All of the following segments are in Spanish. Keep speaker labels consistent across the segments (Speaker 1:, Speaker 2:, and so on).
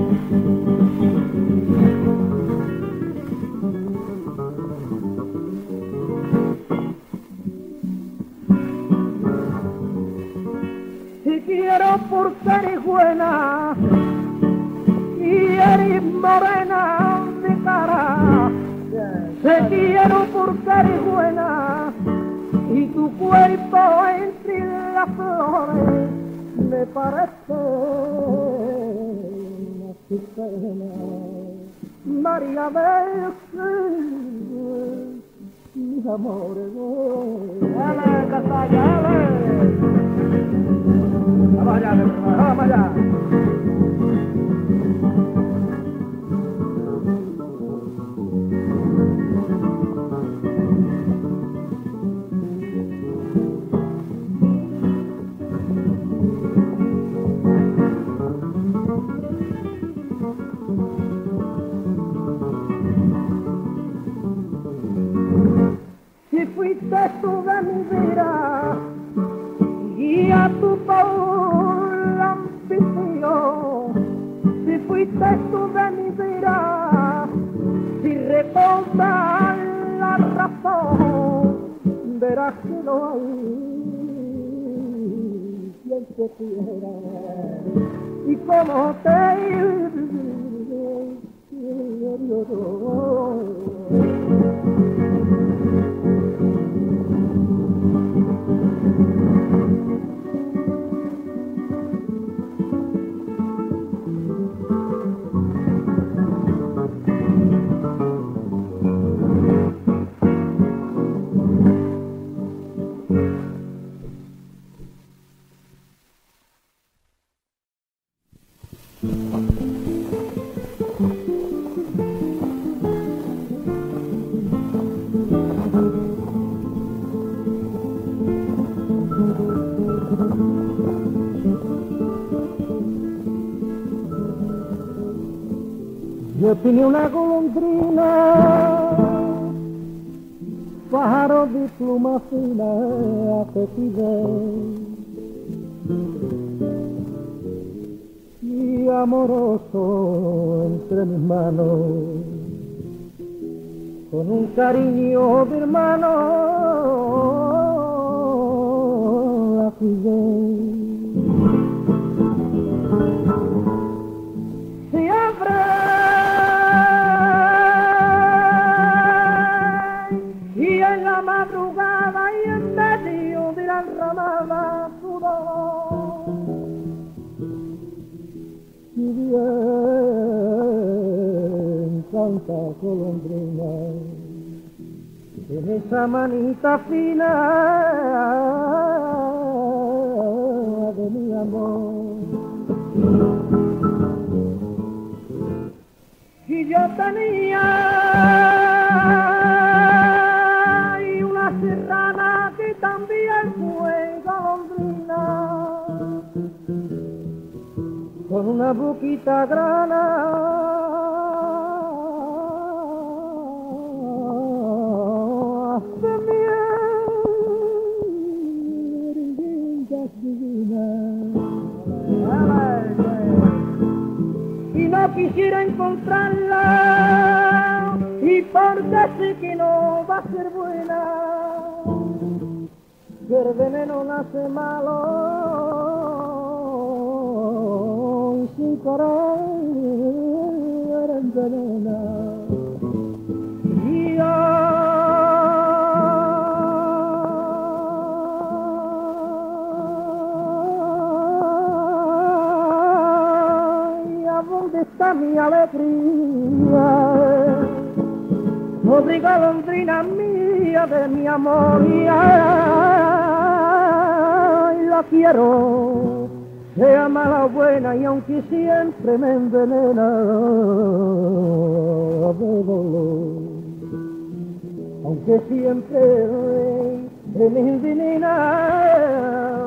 Speaker 1: Si quiero por ser buena y eres morena de cara, te quiero por ser buena y tu cuerpo entre las flores me parece una cisterna. María del mis amores, dale, Casalla, dale. Vamos allá, vamos allá. Si fuiste tú de mi vida y a tu por la ambición, si fuiste tú de mi vida, si reposa la razón, verás que no hay quien te quiera y como te Yo tenía una golondrina, pájaro de pluma fina, te pide y amoroso entre mis manos, con un cariño de hermano, la cuidé. Madrugada y en medio de la ramada sudor y bien Santa Golondrina en esa manita fina de mi amor. Y yo tenía serrana que también fue golondrina, con una boquita grana, de miel, divinas, y no quisiera encontrarla, y porque sé que no va a ser buena, que el veneno nace malo y sin querer envenena. Y ¿a dónde está mi alegría? Pobre golondrina mía de mi amor, y la quiero, sea mala o buena, y aunque siempre me envenena de dolor, aunque siempre me envenena,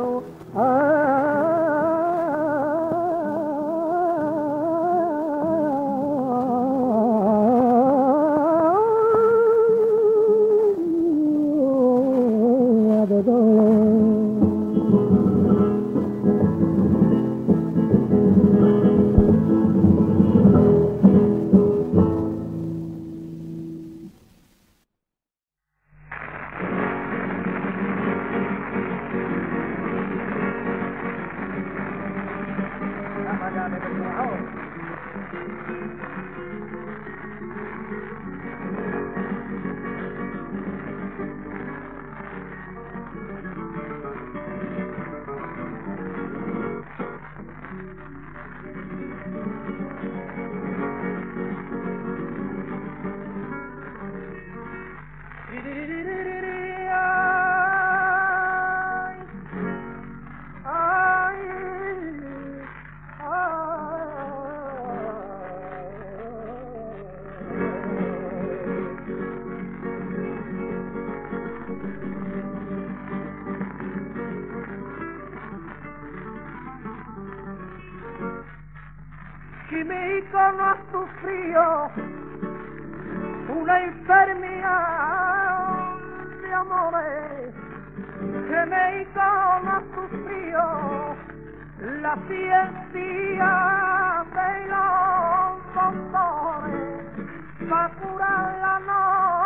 Speaker 1: México no ha sufrido una enfermedad de amores, que México no ha sufrido la ciencia de los doctores para curarla no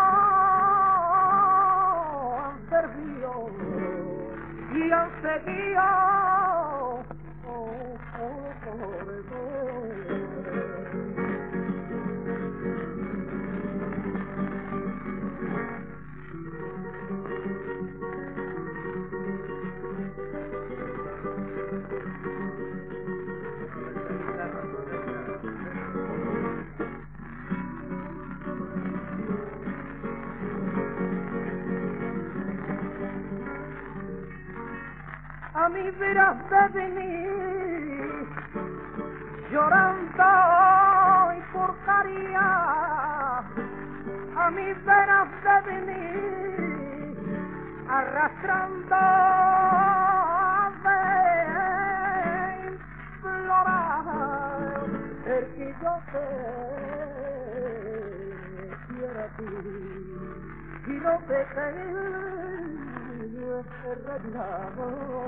Speaker 1: han servido y han seguido a mí verás de venir llorando y porcaría, a mí verás de venir arrastrando de implorar el que yo te quiero a ti y no te arreglado.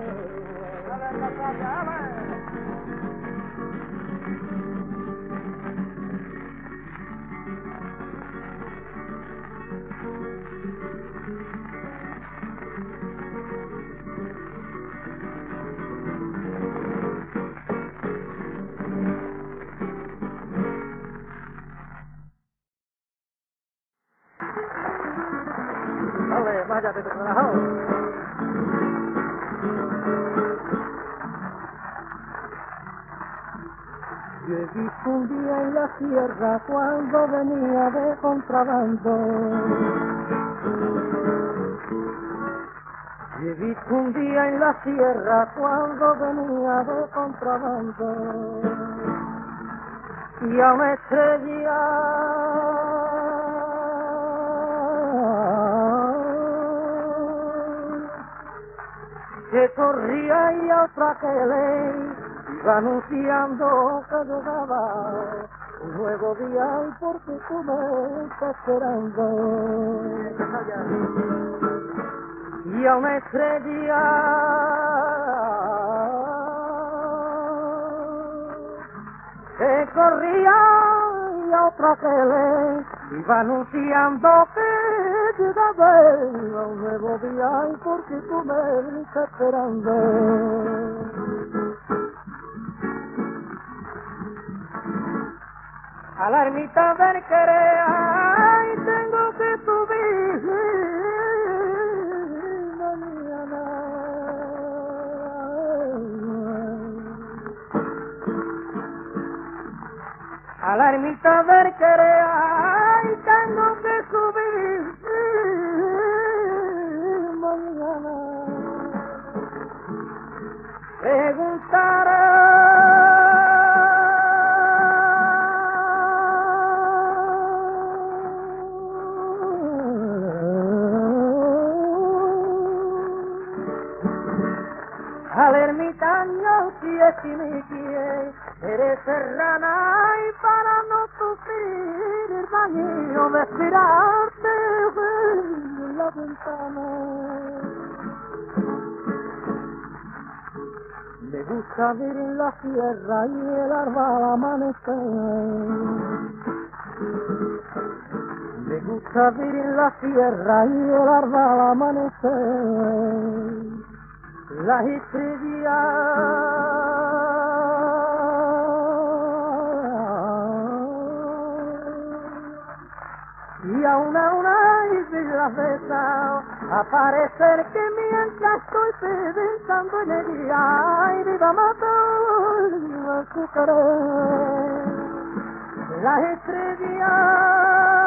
Speaker 1: Dale, váyate de trabajo. Yo he visto un día en la sierra cuando venía de contrabando. Yo he visto un día en la sierra cuando venía de contrabando. Y a una estrella que corría y a otra que le iba anunciando que llegaba un nuevo día y porque tú me estás esperando. Y a una estrella que corría y a otra que le iba anunciando que llegaba un nuevo día y porque tú me estás esperando. A la ermita del querer, ay, tengo que subir mañana. A la ermita del querer, ay, tengo que subir mañana. Preguntaré al ermitaño si es que me quiere, eres serrana y para no sufrir el daño de esperarte en la ventana. Me gusta ver en la sierra y el árbol amanecer. Me gusta ver en la sierra y el árbol amanecer. Las estrellas y a una y de la besa aparecer que mientras estoy pensando en ella ay me va a matar su querer. Las estrellas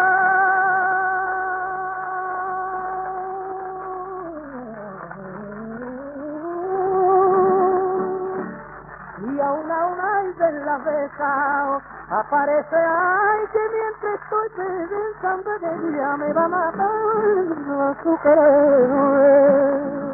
Speaker 1: y a una y de la besa aparece ay que mientras estoy pensando en ella me va a matar su querer.